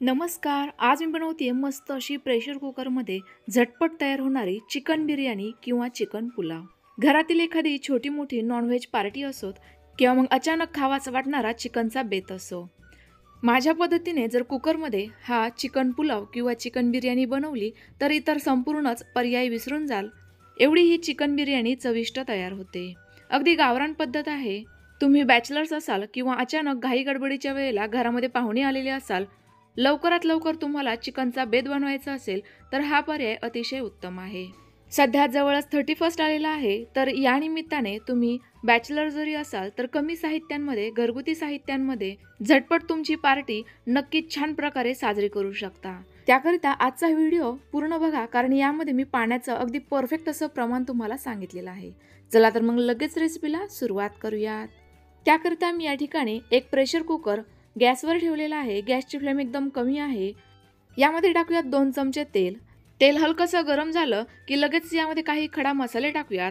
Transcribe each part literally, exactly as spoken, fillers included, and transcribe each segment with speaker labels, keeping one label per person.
Speaker 1: नमस्कार. आज मी बनवते मस्त अशी प्रेशर कुकरमध्ये झटपट तयार होणारी चिकन बिर्याणी किंवा चिकन पुलाव. घरातील एखादी छोटी मोठी नॉनव्हेज पार्टी असोत किंवा मग अचानक खावासा वाटणारा चिकनचा बेत असो, माझ्या पद्धतीने जर कुकरमध्ये हा चिकन पुलाव किंवा चिकन बिर्याणी बनवली तर इतर संपूर्णच पर्याय विसरून जाल एवढी ही चिकन बिर्याणी चविष्ट तयार होते. अगदी गावरान पद्धत आहे. तुम्ही बॅचलर्स असाल किंवा अचानक घाई गडबडीच्या वेळेला घरामध्ये पाहुणे आलेले असाल, लवकरात लवकर तुम्हाला चिकनचा बेत बनवायचा असेल तर हा पर्याय अतिशय उत्तम आहे. सध्या जवळच थर्टी फर्स्ट आलेला आहे, तर या निमित्ताने तुम्ही बॅचलर जरी असाल तर कमी साहित्यांमध्ये, घरगुती साहित्यांमध्ये झटपट तुमची पार्टी नक्कीच छान प्रकारे साजरी करू शकता. त्याकरिता आजचा व्हिडिओ पूर्ण बघा, कारण यामध्ये मी पाण्याचं अगदी परफेक्ट असं प्रमाण तुम्हाला सांगितलेलं आहे. चला तर मग लगेच रेसिपीला सुरुवात करूयात. त्याकरिता मी या ठिकाणी एक प्रेशर कुकर गॅसवर ठेवलेला आहे. गॅसची फ्लेम एकदम कमी आहे. यामध्ये टाकूयात दोन चमचे तेल. तेल हलकंसं गरम झालं की लगेच यामध्ये काही खडा मसाले टाकूयात.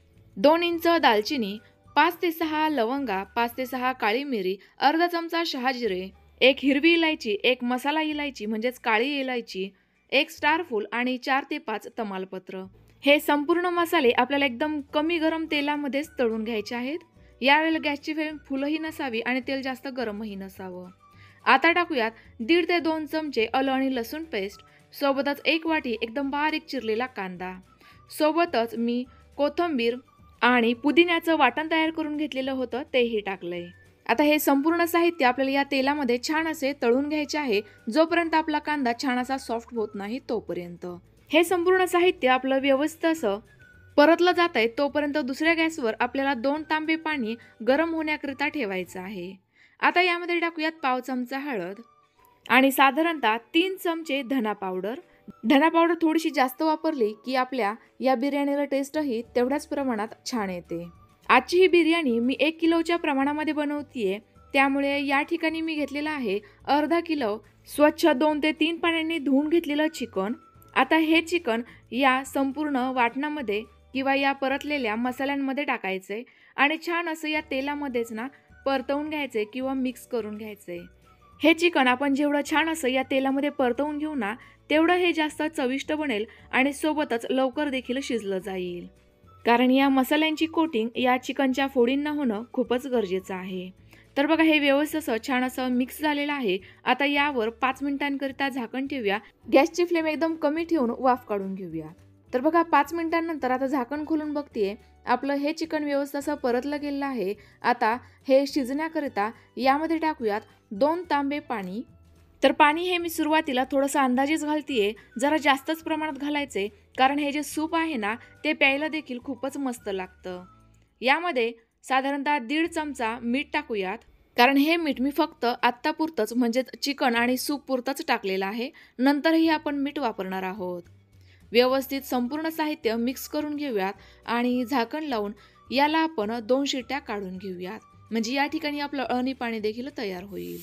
Speaker 1: दोन इंच दालचिनी, पाच ते सहा लवंगा, पाच ते सहा काळी मिरी, अर्धा चमचा शहाजिरे, एक हिरवी इलायची, एक मसाला इलायची म्हणजेच काळी इलायची, एक स्टार फूल आणि चार ते पाच तमालपत्र. हे संपूर्ण मसाले आपल्याला एकदम कमी गरम तेलामध्येच तळून घ्यायचे आहेत. यावेळेला गॅसची फ्लेम फुलही नसावी आणि तेल जास्त गरमही नसावं. आता टाकूयात दीड ते दोन चमचे आलं आणि लसूण पेस्ट, सोबतच एक वाटी एकदम बारीक चिरलेला कांदा, सोबतच मी कोथिंबीर आणि पुदिन्याचं वाटण तयार करून घेतलेलं होतं तेही टाकलंय. आता हे संपूर्ण साहित्य आपल्याला या तेलामध्ये छान असे तळून घ्यायचे आहे, जोपर्यंत आपला कांदा छान असा सॉफ्ट होत नाही तोपर्यंत. हे संपूर्ण साहित्य आपलं व्यवस्थित असं परतलं जात आहे तोपर्यंत दुसऱ्या गॅसवर आपल्याला दोन तांबे पाणी गरम होण्याकरिता ठेवायचं आहे. आता यामध्ये टाकूयात पाव चमचा हळद आणि साधारणतः तीन चमचे धना पावडर. धना पावडर थोडीशी जास्त वापरली की आपल्या या बिर्याणीला टेस्टही तेवढ्याच प्रमाणात छान येते. आजची ही बिर्याणी मी एक किलोच्या प्रमाणामध्ये बनवतीये, त्यामुळे या ठिकाणी मी घेतलेला आहे अर्धा किलो स्वच्छ दोन ते तीन पाण्याने धुवून घेतलेलं चिकन. आता हे चिकन या संपूर्ण वाटणामध्ये किंवा या परतलेल्या मसाल्यांमध्ये टाकायचे आणि छान असं या तेलामध्येच ना परतवून घ्यायचे किंवा मिक्स करून घ्यायचे. हे चिकन आपण जेवढं छान असं या तेलामध्ये परतवून घेऊ ना, तेवढं हे जास्त चविष्ट बनेल आणि सोबतच लवकर देखील शिजलं जाईल. कारण या मसाल्यांची कोटिंग या चिकनच्या फोडींना होणं खूपच गरजेचं आहे. तर बघा, हे व्यवस्थित असं छान असं मिक्स झालेलं आहे. आता यावर पाच मिनिटांकरिता झाकण ठेवूया. गॅसची फ्लेम एकदम कमी ठेवून वाफ काढून घेऊया. तर बघा, पाच मिनिटांनंतर आता झाकण खोलून बघतीये, आपलं हे चिकन व्यवस्थित असं परतलं गेलेलं आहे. आता हे शिजण्याकरिता यामध्ये टाकूयात दोन तांबे पाणी. तर पाणी हे मी सुरुवातीला थोडंसं अंदाजेच घालतीये, जरा जास्तच प्रमाणात घालायचे, कारण हे जे सूप आहे ना ते प्यायला देखील खूपच मस्त लागतं. यामध्ये साधारणतः दीड चमचा मीठ टाकूयात, कारण हे मीठ मी फक्त आत्तापुरतंच म्हणजे चिकन आणि सूप पुरतंच टाकलेलं आहे. नंतरही आपण मीठ वापरणार आहोत. व्यवस्थित संपूर्ण साहित्य मिक्स करून घेऊयात आणि झाकण लावून याला आपण दोन शिट्ट्या काढून घेऊयात, म्हणजे या ठिकाणी आपलं अळणी पाणी देखील तयार होईल.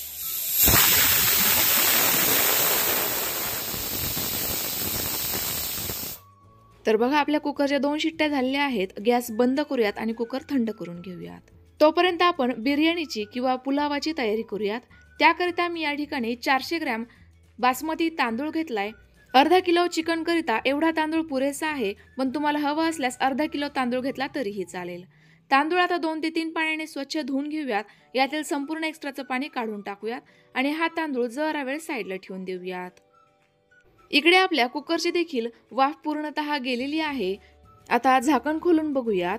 Speaker 1: तर बघा, आपल्या कुकरच्या दोन शिट्ट्या झालेल्या आहेत. गॅस बंद करूयात आणि कुकर थंड करून घेऊयात. तोपर्यंत आपण बिर्याणीची किंवा पुलावाची तयारी करूयात. त्याकरिता मी या ठिकाणी चारशे ग्रॅम बासमती तांदूळ घेतलाय. अर्धा किलो चिकन करिता एवढा तांदूळ पुरेसा आहे, पण तुम्हाला हवं असल्यास अर्धा किलो तांदूळ घेतला तरीही चालेल. तांदूळ आता दोन ते तीन पाण्याने स्वच्छ धुवून घेऊयात. यातील संपूर्ण एक्स्ट्राचं पाणी काढून टाकूयात आणि हा तांदूळ जरा वेळ साईडला ठेवून देऊयात. इकडे आपल्या कुकरची देखील वाफ पूर्णतः गेलेली आहे. आता झाकण खोलून बघूयात.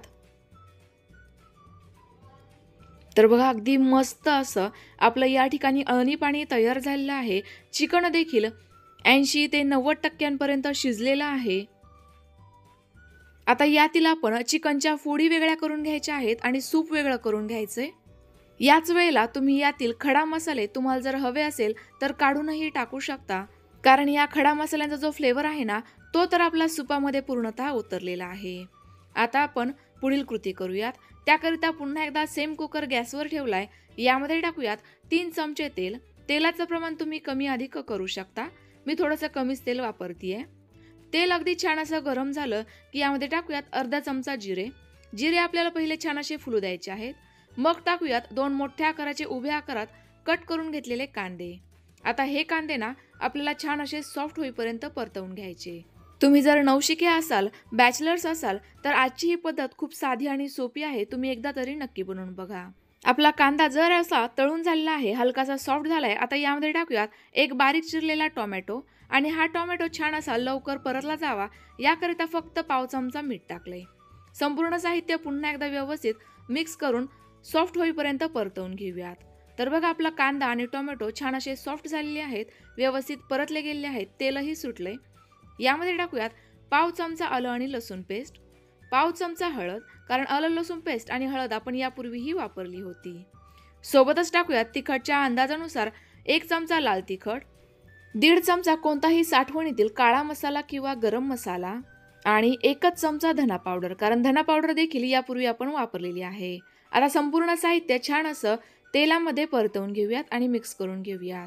Speaker 1: तर बघा, अगदी मस्त असं आपलं या ठिकाणी अळणी पाणी तयार झालेलं आहे. चिकन देखील ऐंशी ते नव्वद टक्क्यांपर्यंत शिजलेलं आहे. आता यातील आपण चिकनच्या फोडी वेगळ्या करून घ्यायच्या आहेत आणि सूप वेगळं करून घ्यायचंय. याच वेळेला तुम्ही यातील खडा मसाले तुम्हाला जर हवे असेल तर काढूनही टाकू शकता, कारण या खडा मसाल्यांचा जो फ्लेवर आहे ना तो तर आपल्या सुपामध्ये पूर्णतः उतरलेला आहे. आता आपण पुढील कृती करूयात. त्याकरिता पुन्हा एकदा सेम कुकर गॅसवर ठेवलाय. यामध्ये टाकूयात तीन चमचे तेल. तेलाचं प्रमाण तुम्ही कमी अधिक करू शकता. मी थोडंसं कमीच तेल वापरतीये. तेल अगदी छान असं गरम झालं की यामध्ये टाकूयात अर्धा चमचा जिरे. जिरे आपल्याला पहिले छान असे फुलू द्यायचे आहेत. मग टाकूयात दोन मोठ्या आकाराचे उभ्या आकारात कट करून घेतलेले कांदे. आता हे कांदे ना आपल्याला छान असे सॉफ्ट होईपर्यंत परतवून घ्यायचे. तुम्ही जर नवशिके असाल, बॅचलर्स असाल तर आजची ही पद्धत खूप साधी आणि सोपी आहे. तुम्ही एकदा तरी नक्की बनवून बघा. आपला कांदा जर असा तळून झालेला आहे, हलकासा सॉफ्ट झालाय. आता यामध्ये टाकूयात एक बारीक चिरलेला टोमॅटो आणि हा टोमॅटो छान असा लवकर परतला जावा याकरिता फक्त पाव चमचा मीठ टाकले. संपूर्ण साहित्य पुन्हा एकदा व्यवस्थित मिक्स करून सॉफ्ट होईपर्यंत परतवून घेऊयात. तर बघा आपला कांदा आणि टोमॅटो छान असे सॉफ्ट झालेले आहेत, व्यवस्थित परतले गेलेले आहेत, तेलही सुटले. यामध्ये टाकूयात पाव चमचा आलं आणि लसूण पेस्ट, पाव चमचा हळद, कारण आलं लसूण पेस्ट आणि हळद आपण यापूर्वीही वापरली होती. सोबतच टाकूयात तिखटच्या अंदाजानुसार एक चमचा लाल तिखट, दीड चमचा कोणताही साठवणीतील काळा मसाला किंवा गरम मसाला आणि एकच चमचा धना पावडर, कारण धना पावडर देखील यापूर्वी आपण वापरलेली आहे. आता संपूर्ण साहित्य छान असं तेलामध्ये परतवून घेऊयात आणि मिक्स करून घेऊयात.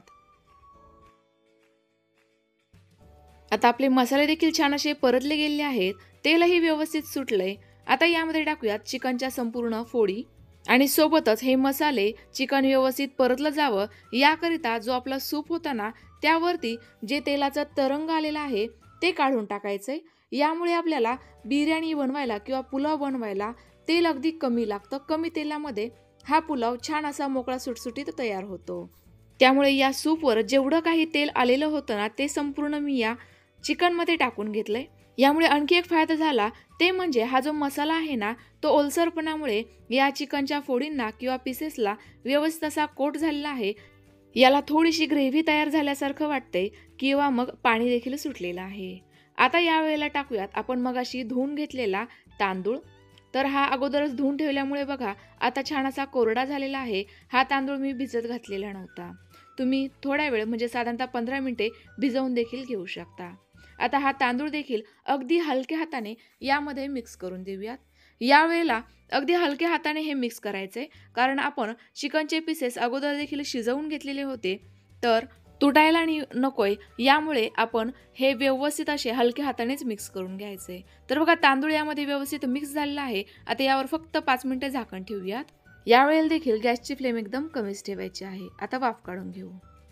Speaker 1: आता आपले मसाले देखील छान असे परतले गेलेले आहेत, तेलही व्यवस्थित सुटले. आता यामध्ये टाकूयात चिकनच्या संपूर्ण फोडी आणि सोबतच हे मसाले चिकन व्यवस्थित परतलं जावं याकरिता जो आपला सूप होता ना त्यावरती जे तेलाचा तरंग आलेला आहे ते काढून टाकायचंय. यामुळे आपल्याला बिर्याणी बनवायला किंवा पुलाव बनवायला तेल अगदी कमी लागतं. कमी तेलामध्ये हा पुलाव छान असा मोकळा सुटसुटीत तयार होतो. त्यामुळे या सूपवर जेवढं काही तेल आलेलं होतं ना ते संपूर्ण मी या चिकनमध्ये टाकून घेतलंय. यामुळे आणखी एक फायदा झाला ते म्हणजे हा जो मसाला आहे ना तो ओलसरपणामुळे या चिकनच्या फोडींना किंवा पीसेसला व्यवस्थित असा कोट झालेला आहे. याला थोडीशी ग्रेव्ही तयार झाल्यासारखं वाटते किंवा मग पाणी देखील सुटलेलं आहे. आता यावेळेला टाकूयात आपण मगाशी धुवून घेतलेला तांदूळ. तर हा अगोदरच धुवून ठेवल्यामुळे बघा आता छान असा कोरडा झालेला आहे. हा तांदूळ मी भिजत घातलेला नव्हता. तुम्ही थोडा वेळ म्हणजे साधारणतः पंधरा मिनिटे भिजवून देखील घेऊ शकता. आता हा तांदूळ देखील अगदी हलक्या हाताने यामध्ये मिक्स करून देऊयात. यावेळेला अगदी हलक्या हाताने हे मिक्स करायचे, कारण आपण चिकनचे पीसेस अगोदर देखील शिजवून घेतलेले होते तर तुटायला नकोय. यामुळे आपण हे व्यवस्थित असे हलक्या हातानेच मिक्स करून घ्यायचे. तर बघा तांदूळ यामध्ये व्यवस्थित मिक्स झालेला आहे. आता यावर फक्त पाच मिनिटे झाकण ठेवूयात. यावेळेला देखील गॅसची फ्लेम एकदम कमीच ठेवायची आहे. आता वाफ काढून घेऊ.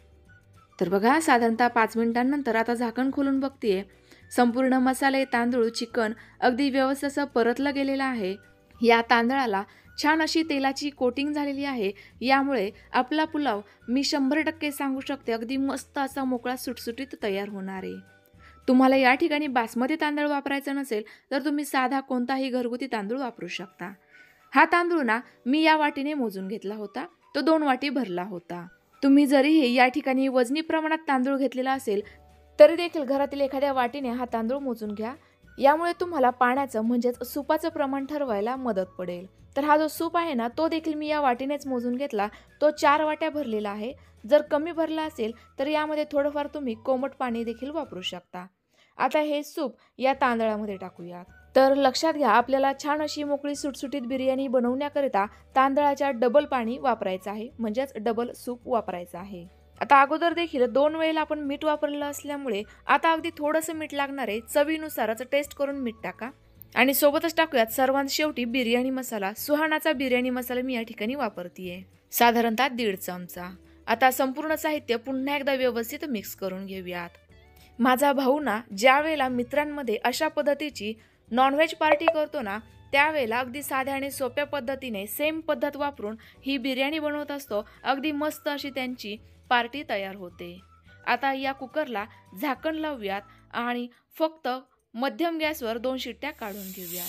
Speaker 1: तर बघा साधारणतः पाच मिनिटांनंतर आता झाकण खोलून बघतीये. संपूर्ण मसाले, तांदूळ, चिकन अगदी व्यवस्थित असं परतलं गेलेलं आहे. या तांदळाला छान अशी तेलाची कोटिंग झालेली आहे. यामुळे आपला पुलाव मी शंभर टक्के सांगू शकते अगदी मस्त असा मोकळा सुटसुटीत तयार होणार आहे. तुम्हाला या ठिकाणी बासमती तांदूळ वापरायचा नसेल तर तुम्ही साधा कोणताही घरगुती तांदूळ वापरू शकता. हा तांदूळ ना मी या वाटीने मोजून घेतला होता, तो दोन वाटी भरला होता. तुम्ही जरीही या ठिकाणी वजनी प्रमाणात तांदूळ घेतलेला असेल तरी देखील घरातील एखाद्या वाटीने हा तांदूळ मोजून घ्या. यामुळे तुम्हाला पाण्याचं म्हणजेच सुपाचं प्रमाण ठरवायला मदत पडेल. तर हा जो सूप आहे ना तो देखील मी या वाटीनेच मोजून घेतला, तो चार वाट्या भरलेला आहे. जर कमी भरला असेल तर यामध्ये थोडंफार तुम्ही कोमट पाणी देखील वापरू शकता. आता हे सूप या तांदळामध्ये टाकूयात. तर लक्षात घ्या आपल्याला छान अशी मोकळी सुटसुटीत बिर्याणी बनवण्याकरिता तांदळाच्या डबल पाणी वापरायचं आहे, म्हणजेच डबल सूप वापरायचं आहे. आता अगोदर देखील दोन वेळेला आपण मीठ वापरलं असल्यामुळे आता अगदी थोडंसं मीठ लागणार आहे. चवीनुसारच टेस्ट करून मीठ टाका आणि सोबतच टाकूयात सर्वात शेवटी बिर्याणी मसाला. सुहानाचा बिर्याणी मसाला मी या ठिकाणी वापरतीये, साधारणतः दीड चमचा. आता संपूर्ण साहित्य पुन्हा एकदा व्यवस्थित मिक्स करून घेऊयात. माझा भाऊ ना ज्या वेळेला मित्रांमध्ये अशा पद्धतीची नॉनव्हेज पार्टी करतो ना त्यावेळेला अगदी साध्या आणि सोप्या पद्धतीने सेम पद्धत वापरून ही बिर्याणी बनवत असतो. अगदी मस्त अशी त्यांची पार्टी तयार होते. आता या कुकरला झाकण लावूयात आणि फक्त मध्यम गॅसवर दोन शिट्ट्या काढून घेऊयात.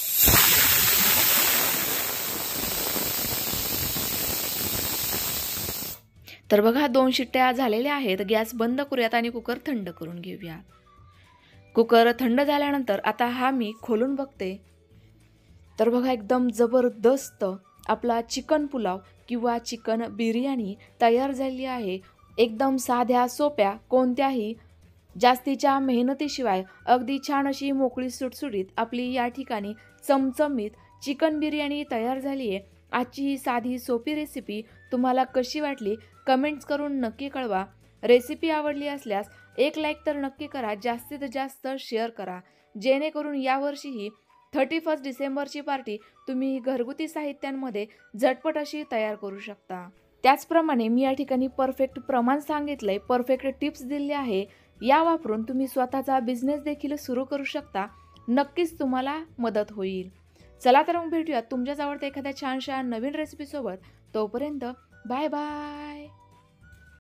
Speaker 1: तर बघा दोन शिट्ट्या झालेल्या आहेत. गॅस बंद करूयात आणि कुकर थंड करून घेऊयात. कुकर थंड झाल्यानंतर आता हा मी खोलून बघते. तर बघा एकदम जबरदस्त आपला चिकन पुलाव किंवा चिकन बिर्याणी तयार झाली आहे. एकदम साध्या सोप्या कोणत्याही जास्तीच्या मेहनतीशिवाय अगदी छान अशी मोकळी सुटसुटीत आपली या ठिकाणी चमचमीत चिकन बिर्याणी तयार झाली आहे. आजची ही साधी सोपी रेसिपी तुम्हाला कशी वाटली कमेंट्स करून नक्की कळवा. रेसिपी आवडली असल्यास एक लाईक तर नक्की करा, जास्तीत जास्त शेअर करा, जेणेकरून यावर्षीही थर्टी फर्स्ट डिसेंबरची पार्टी तुम्ही घरगुती साहित्यांमध्ये झटपट अशी तयार करू शकता. त्याचप्रमाणे मी या ठिकाणी परफेक्ट प्रमाण सांगितलं आहे, परफेक्ट टिप्स दिले आहे. या वापरून तुम्ही स्वतःचा बिझनेस देखील सुरू करू शकता. नक्कीच तुम्हाला मदत होईल. चला तर मग भेटूया तुमच्याच आवडत्या एखाद्या छानशा नवीन रेसिपीसोबत. तोपर्यंत बाय बाय.